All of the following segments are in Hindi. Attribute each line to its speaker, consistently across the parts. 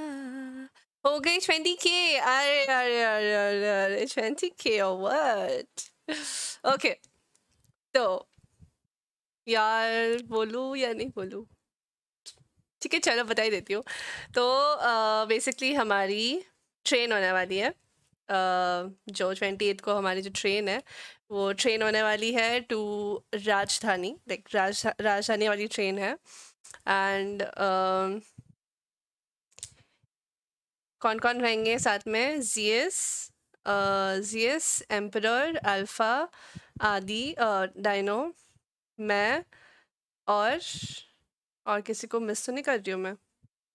Speaker 1: हो गई 20K। अरे अरे अरे अरे अरे 20K और व्हाट। ओके तो यार बोलूं या नहीं बोलूं? ठीक है चलो बता ही देती हूँ। तो बेसिकली हमारी ट्रेन होने वाली है, जो 28 को हमारी जो ट्रेन है वो ट्रेन होने वाली है टू राजधानी, लाइक राजधानी वाली ट्रेन है। एंड कौन कौन रहेंगे साथ में? Zeus, Emperor, Alpha, Aadi, Dino, मैं और किसी को मिस तो नहीं कर रही हूँ मैं?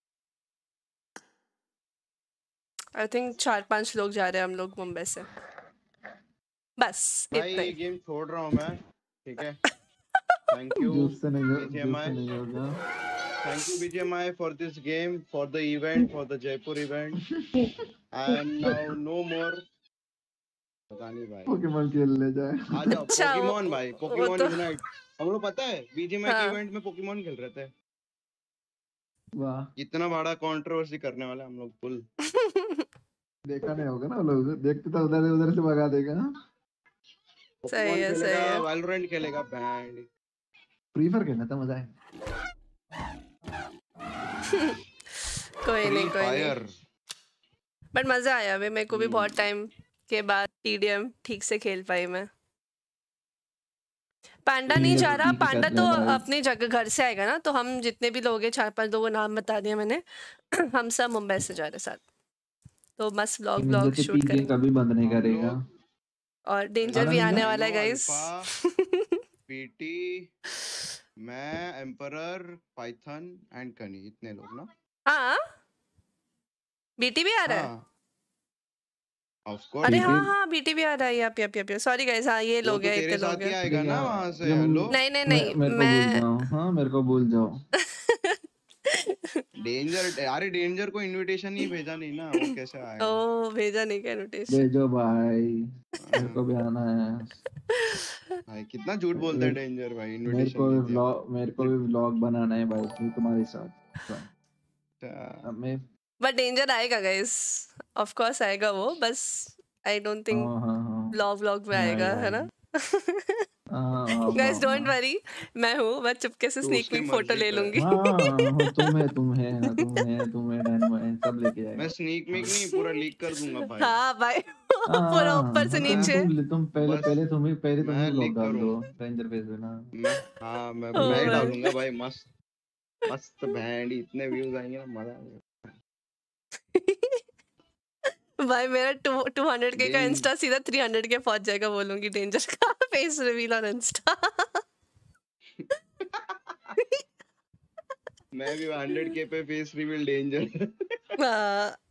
Speaker 1: आई थिंक 4-5 लोग जा रहे हैं हम लोग मुंबई से, बस
Speaker 2: भाई
Speaker 1: इतना
Speaker 2: ये
Speaker 1: ही।
Speaker 2: गेम छोड़ रहा हूँ मैं, ठीक है। थैंक यू
Speaker 3: जूस से नहीं
Speaker 2: BGMI,
Speaker 3: होगा।
Speaker 2: thank you BGMI for this game, for the event, for the Jaipur event, and now no more। पता नहीं भाई,
Speaker 3: पोकेमॉन खेल ले जाए।
Speaker 2: आ जाओ
Speaker 1: अच्छा
Speaker 2: पोकेमॉन भाई,
Speaker 1: वो
Speaker 2: पोकेमॉन
Speaker 1: तो
Speaker 2: यूनाइट। हम लोग पता है BGMI के
Speaker 1: हाँ
Speaker 2: इवेंट में पोकेमॉन खेल रहे थे।
Speaker 3: वाह
Speaker 2: इतना बड़ा कंट्रोवर्सी करने वाले हम लोग फुल।
Speaker 3: देखा नहीं होगा ना वो लोग, देखते तो उधर उधर से भगा देगा।
Speaker 1: सही
Speaker 2: पोकेमॉन
Speaker 1: है
Speaker 2: खेलेगा,
Speaker 1: सही है।
Speaker 2: वैलोरेंट खेलेगा, बैंड।
Speaker 3: फ्री फायर खेलना था, मजा है।
Speaker 1: कोई
Speaker 2: फ्री
Speaker 1: नहीं कोई नहीं,
Speaker 2: फायर
Speaker 1: बट मजा आया अभी मेरे को भी, बहुत टाइम के बाद TDM ठीक से खेल पाई मैं। पांडा नहीं जा रहा,
Speaker 3: पीके
Speaker 1: पांडा
Speaker 3: कर
Speaker 1: तो
Speaker 3: रहे हैं भाई।
Speaker 1: अपनी जगह घर से आएगा ना, तो हम जितने भी लोग हैं 4-5 लोगों नाम बता दिया मैंने। हम सब मुंबई से जा रहे साथ, तो मस्त व्लॉग
Speaker 3: निंजा से
Speaker 1: शूट
Speaker 3: पीके
Speaker 1: करेंगे।
Speaker 3: कभी बंद नहीं
Speaker 2: हम
Speaker 3: करेगा।
Speaker 2: लोग
Speaker 1: और डेंजर
Speaker 3: आना
Speaker 1: भी
Speaker 3: निंजा।
Speaker 1: आने वाला है
Speaker 2: डायनो,
Speaker 1: गाइस।
Speaker 2: अल्फा, पीटी, मैं, एम्परर, पाइथन एंड कनी, इतने लोग ना।
Speaker 1: हाँ बीटी भी आ रहा है।
Speaker 2: हाँ ऑफ
Speaker 1: अरे
Speaker 2: कोर्स।
Speaker 1: हाँ
Speaker 3: पीके
Speaker 1: हाँ बीटी भी आ रहा है। यप सॉरी गाइस, हाँ ये
Speaker 2: वो
Speaker 1: लोग
Speaker 2: तो
Speaker 1: हैं, इतने
Speaker 2: तेरे
Speaker 1: लोग
Speaker 2: साथ ही
Speaker 1: हैं।
Speaker 2: आएगा ना वहां से।
Speaker 3: तुम
Speaker 2: हेलो
Speaker 1: नहीं नहीं नहीं
Speaker 3: मेरे को भूल
Speaker 1: मैं
Speaker 3: जाओ, हाँ मेरे को भूल जाओ।
Speaker 2: डेंजर, अरे डेंजर को इनविटेशन ही भेजा नहीं ना, वो कैसे आएगा?
Speaker 1: ओ भेजा नहीं क्या इनविटेशन?
Speaker 3: भेजो भाई, मेरे को
Speaker 2: हाँ,
Speaker 3: भी आना है।
Speaker 2: भाई कितना झूठ बोलता है डेंजर भाई, इनविटेशन
Speaker 3: मेरे
Speaker 2: नहीं दिया।
Speaker 3: को भी व्लॉग बनाना है भाई, फिर तुम्हारे साथ।
Speaker 2: अच्छा,
Speaker 3: अब मैं
Speaker 1: बट डेंजर आएगा गाइस, ऑफ कोर्स आएगा वो, बस आई डोंट थिंक
Speaker 3: हाँ हाँ हाँ
Speaker 1: व्लॉग में आएगा,
Speaker 3: आएगा
Speaker 1: है ना?
Speaker 3: आएगा। हाँ आऊंगा
Speaker 1: गाइस डोंट
Speaker 3: आऊंगा।
Speaker 1: वरी, मैं हूँ, मैं चुपके से
Speaker 2: तो
Speaker 1: स्नीक
Speaker 2: उसके
Speaker 1: पीक फोटो
Speaker 2: मर्जी
Speaker 1: ले
Speaker 2: पे।
Speaker 1: लूंगी।
Speaker 3: हाँ तुम है डायनो है, सब लेके
Speaker 2: मैं
Speaker 3: जाएगा।
Speaker 2: स्नीक मिक नहीं, पूरा लीक कर दूंगा भाई।
Speaker 1: हाँ भाई पूरा ऊपर से
Speaker 3: हाँ
Speaker 1: नीचे।
Speaker 3: तुम
Speaker 2: बस
Speaker 3: पहले तुम ही
Speaker 2: मैं
Speaker 3: ब्लॉग
Speaker 2: लीक
Speaker 3: डाल दो
Speaker 2: करूंगा।
Speaker 3: रेंजर पेज पे ना।
Speaker 2: मैं हाँ
Speaker 1: ओ
Speaker 2: मैं ही
Speaker 1: भाई
Speaker 2: डालूंगा भाई, मस्त मस्त बैंड, इतने व्यूज आएंगे ना, मजा आएगा।
Speaker 1: भाई मेरा 200K का
Speaker 2: डेंज
Speaker 1: इंस्टा सीधा 300K पहुंच जाएगा, बोलूंगी डेंजर का फेस रिवील ऑन इंस्टा।
Speaker 2: मैं भी 100K पे फेस रिवील डेंजर।